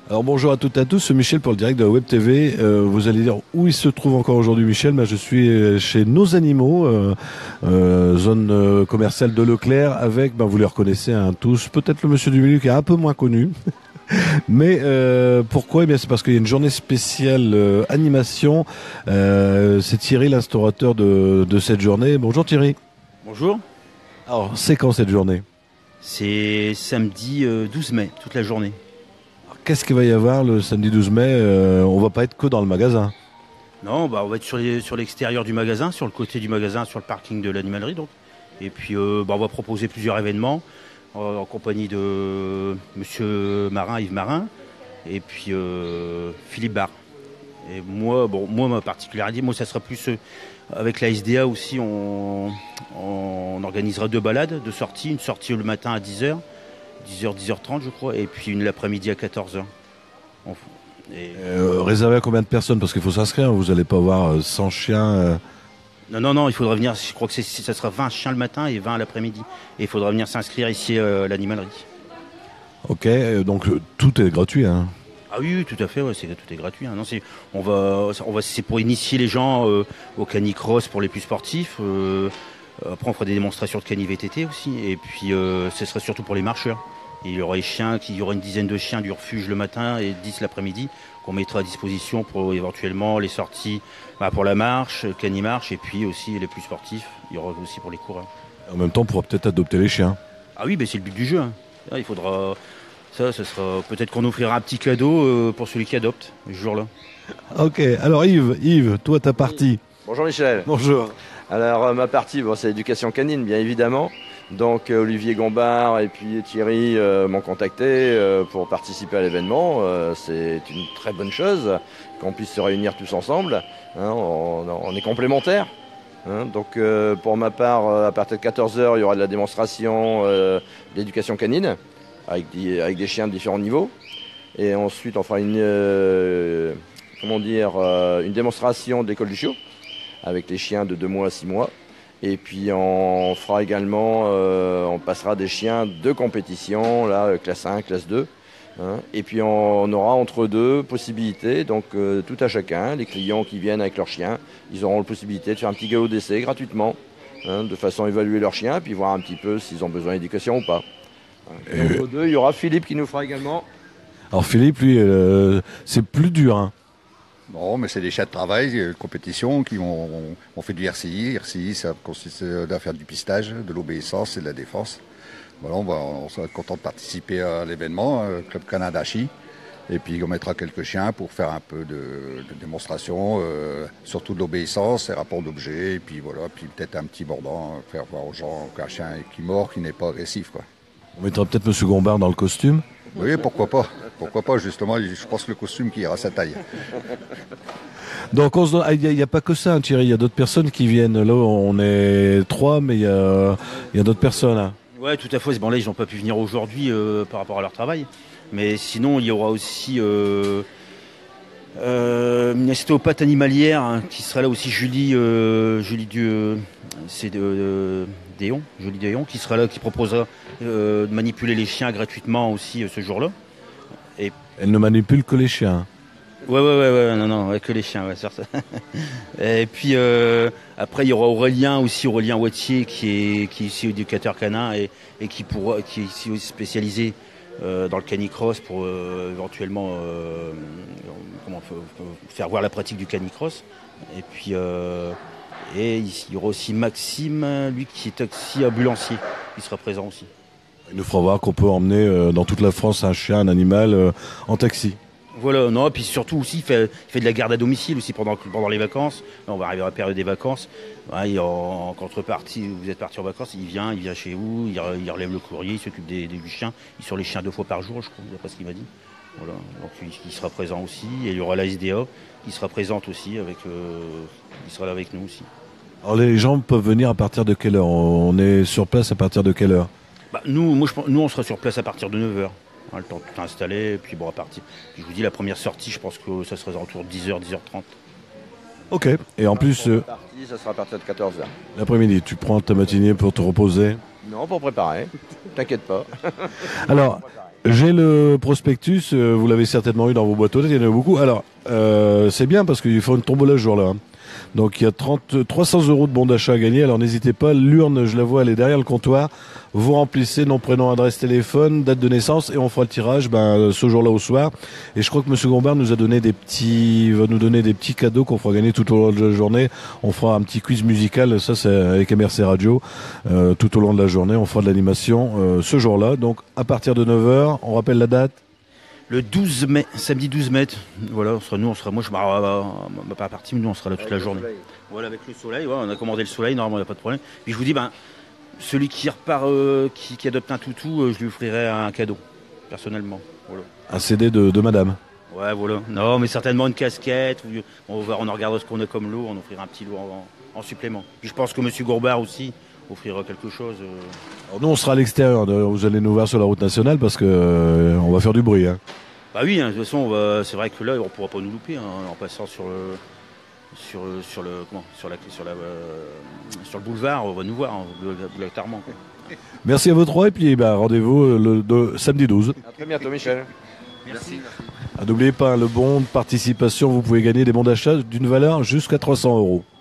Alors bonjour à toutes et à tous, c'est Michel pour le direct de la Web TV. Vous allez dire où il se trouve encore aujourd'hui Michel. Je suis chez Nos Animaux, zone commerciale de Leclerc avec, vous les reconnaissez tous, peut-être le monsieur du milieu qui est un peu moins connu. Mais pourquoi? Eh bien c'est parce qu'il y a une journée spéciale animation. C'est Thierry l'instaurateur de cette journée. Bonjour Thierry. Bonjour. Alors c'est quand cette journée? C'est samedi 12 mai, toute la journée. Qu'est-ce qu'il va y avoir le samedi 12 mai? On va pas être que dans le magasin. Non, on va être sur l'extérieur du magasin, sur le côté du magasin, sur le parking de l'animalerie donc. Et puis on va proposer plusieurs événements en compagnie de Monsieur Marin, Yves Marin, et puis Philippe Barre. Et moi, ma particularité, ça sera plus avec la SDA aussi, on organisera 2 balades, 2 sorties, une sortie le matin à 10h. 10h, 10h30 je crois, et puis une l'après-midi à 14h. Réservé à combien de personnes? Parce qu'il faut s'inscrire, vous n'allez pas avoir 100 chiens. Non, il faudra venir, je crois que ça sera 20 chiens le matin et 20 l'après-midi. Et il faudra venir s'inscrire ici à l'animalerie. Ok, donc tout est gratuit. Hein. Ah oui, tout à fait, ouais, tout est gratuit. Hein. Non, c'est pour initier les gens au canicross pour les plus sportifs. Après, on fera des démonstrations de cani-VTT aussi. Et puis, ce sera surtout pour les marcheurs. Et il y aura une dizaine de chiens du refuge le matin et 10 l'après-midi qu'on mettra à disposition pour éventuellement les sorties pour la marche, cani-marche, et puis aussi les plus sportifs. Il y aura aussi pour les coureurs. En même temps, on pourra peut-être adopter les chiens. Ah oui, c'est le but du jeu. Hein. Là, il faudra... ce sera peut-être qu'on offrira un petit cadeau pour celui qui adopte, ce jour-là. Ok, alors Yves, toi, ta partie. Bonjour Michel. Bonjour. Alors ma partie, c'est l'éducation canine, bien évidemment. Donc Olivier Gombard et puis Thierry m'ont contacté pour participer à l'événement. C'est une très bonne chose qu'on puisse se réunir tous ensemble. Hein, on est complémentaires. Hein, donc pour ma part, à partir de 14h, il y aura de la démonstration d'éducation canine avec des chiens de différents niveaux. Et ensuite, on fera une démonstration de l'école du chiot avec les chiens de 2 mois à 6 mois. Et puis on fera également, on passera des chiens de compétition, là, classe 1, classe 2. Hein. Et puis on aura entre deux possibilités, donc tout à chacun, les clients qui viennent avec leurs chiens, ils auront la possibilité de faire un petit galop d'essai gratuitement, hein, de façon à évaluer leurs chiens, puis voir un petit peu s'ils ont besoin d'éducation ou pas. Et entre deux, il y aura Philippe qui nous fera également. Alors Philippe, lui, c'est plus dur. Hein. Non, mais c'est des chats de travail, de compétition qui on fait du RCI. RCI, ça consiste à faire du pistage, de l'obéissance et de la défense. Voilà, on sera content de participer à l'événement, Club Canada Chi. Et puis on mettra quelques chiens pour faire un peu de démonstration, surtout de l'obéissance, et rapport d'objets, et puis voilà, puis peut-être un petit mordant, faire voir aux gens qu'un chien qui mord, qui n'est pas agressif, quoi. On mettra peut-être Monsieur Gombard dans le costume. Oui, pourquoi pas. Pourquoi pas, justement, je pense que le costume qui ira à sa taille. Donc il n'y a pas que ça, hein, Thierry, il y a d'autres personnes qui viennent. Là, on est 3, mais il y a d'autres personnes. Hein. Ouais, tout à fait. Bon, là, ils n'ont pas pu venir aujourd'hui par rapport à leur travail. Mais sinon, il y aura aussi une ostéopathe animalière hein, qui sera là aussi, Julie Déon, qui sera là, qui proposera de manipuler les chiens gratuitement aussi ce jour-là. Et... Elle ne manipule que les chiens. Ouais, non, que les chiens, ouais, certes. Et puis après il y aura Aurélien Wattier qui est ici éducateur canin et qui est ici aussi spécialisé dans le canicross pour éventuellement faire voir la pratique du canicross. Et puis il y aura aussi Maxime, lui qui est taxi ambulancier, qui sera présent aussi. Il nous fera voir qu'on peut emmener dans toute la France un chien, un animal en taxi. Voilà, non, et puis surtout aussi, il fait de la garde à domicile aussi pendant les vacances. Là, on va arriver à la période des vacances. Ouais, en contrepartie, vous êtes parti en vacances, il vient chez vous, il relève le courrier, il s'occupe du chien. Il est sur les chiens 2 fois par jour, je crois, d'après ce qu'il m'a dit. Voilà, donc il sera présent aussi. Et il y aura la SDA qui sera présente aussi, il sera là avec nous aussi. Alors les gens peuvent venir à partir de quelle heure? On est sur place à partir de quelle heure? Nous, on sera sur place à partir de 9h. Le temps de tout installer, et puis à partir. Je vous dis, la première sortie, je pense que ça sera autour de 10h, 10h30. Ok, et en plus. Ça sera à partir de 14h. L'après-midi, tu prends ta matinée pour te reposer? Non, pour préparer. T'inquiète pas. Alors, J'ai le prospectus, vous l'avez certainement eu dans vos boîtes aux lettres, il y en a beaucoup. Alors, c'est bien parce qu'il faut une tombola ce jour-là. Hein. Donc il y a 300 € de bons d'achat à gagner, alors n'hésitez pas, l'urne, je la vois, elle est derrière le comptoir. Vous remplissez nom, prénom, adresse, téléphone, date de naissance et on fera le tirage ce jour-là au soir. Et je crois que M. Gombard nous a donné va nous donner des petits cadeaux qu'on fera gagner tout au long de la journée. On fera un petit quiz musical, ça c'est avec MRC Radio, tout au long de la journée. On fera de l'animation ce jour-là. Donc à partir de 9h, on rappelle la date. Le 12 mai, samedi 12 mai, voilà, moi je ma pas partie, mais nous on sera là toute la journée. Voilà, avec le soleil, ouais, on a commandé le soleil, normalement il n'y a pas de problème. Puis je vous dis, celui qui repart, qui adopte un toutou, je lui offrirai un cadeau, personnellement. Voilà. Un CD de madame. Ouais, voilà. Non, mais certainement une casquette, on regardera ce qu'on a comme lot, on offrira un petit lot en supplément. Puis je pense que M. Gourbard aussi offrira quelque chose. Alors nous on sera à l'extérieur, vous allez nous voir sur la route nationale parce que on va faire du bruit. Hein. Bah oui, hein, de toute façon, c'est vrai que là, on ne pourra pas nous louper en passant sur le boulevard, on va nous voir, obligatoirement. Merci à vous trois et puis rendez-vous samedi 12. À très bientôt, Michel. Merci. N'oubliez pas, le bon de participation, vous pouvez gagner des bons d'achat d'une valeur jusqu'à 300 €.